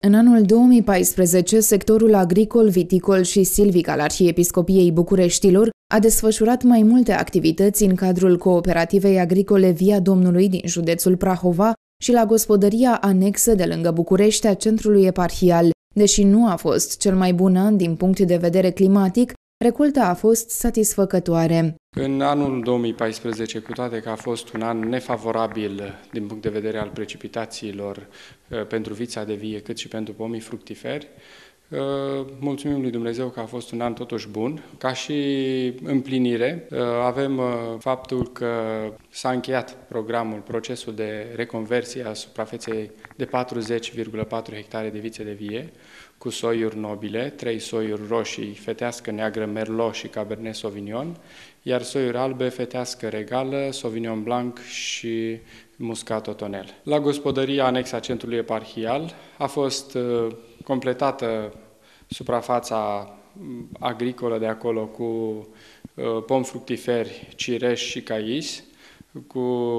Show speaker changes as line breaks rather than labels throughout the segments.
În anul 2014, sectorul agricol, viticol și silvic al Arhiepiscopiei Bucureștilor a desfășurat mai multe activități în cadrul Cooperativei Agricole Via Domnului din județul Prahova și la gospodăria anexă de lângă București a centrului eparhial. Deși nu a fost cel mai bun an din punct de vedere climatic, recolta a fost satisfăcătoare.
În anul 2014, cu toate că a fost un an nefavorabil din punct de vedere al precipitațiilor pentru vița de vie, cât și pentru pomii fructiferi, mulțumim lui Dumnezeu că a fost un an totuși bun. Ca și împlinire, avem faptul că s-a încheiat procesul de reconversie a suprafeței de 40,4 hectare de vițe de vie, cu soiuri nobile, 3 soiuri roșii, fetească, neagră, merlot și cabernet sauvignon, iar soiuri albe, fetească, regală, sauvignon blanc și muscat otonel. La gospodăria anexa centrului eparhial a fost completată suprafața agricolă de acolo cu pomi fructiferi, cireș și cais, cu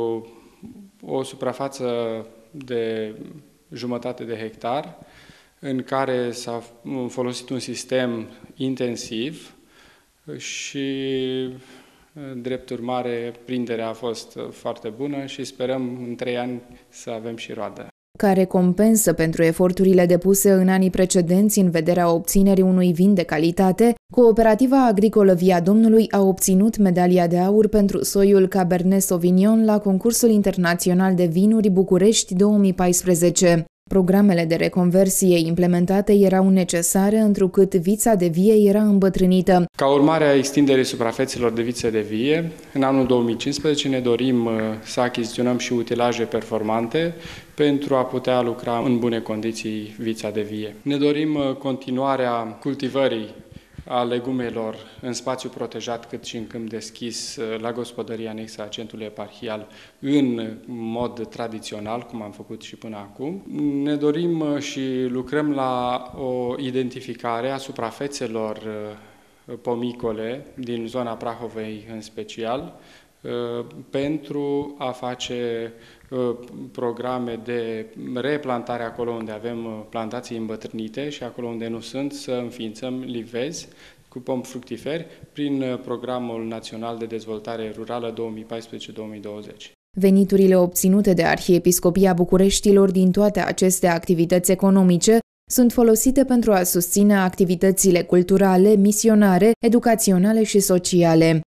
o suprafață de jumătate de hectar, în care s-a folosit un sistem intensiv și, drept urmare, prinderea a fost foarte bună și sperăm în 3 ani să avem și roadă.
Ca recompensă pentru eforturile depuse în anii precedenți în vederea obținerii unui vin de calitate, Cooperativa Agricolă Via Domnului a obținut medalia de aur pentru soiul Cabernet Sauvignon la concursul internațional de vinuri București 2014. Programele de reconversie implementate erau necesare întrucât vița de vie era îmbătrânită.
Ca urmare a extinderii suprafețelor de vițe de vie, în anul 2015 ne dorim să achiziționăm și utilaje performante pentru a putea lucra în bune condiții vița de vie. Ne dorim continuarea cultivării a legumelor în spațiu protejat cât și în câmp deschis la gospodăria anexă a centrului eparhial în mod tradițional, cum am făcut și până acum. Ne dorim și lucrăm la o identificare a suprafețelor pomicole din zona Prahovei în special, pentru a face programe de replantare acolo unde avem plantații îmbătrânite și acolo unde nu sunt, să înființăm livezi cu pomi fructiferi prin Programul Național de Dezvoltare Rurală 2014-2020.
Veniturile obținute de Arhiepiscopia Bucureștilor din toate aceste activități economice sunt folosite pentru a susține activitățile culturale, misionare, educaționale și sociale.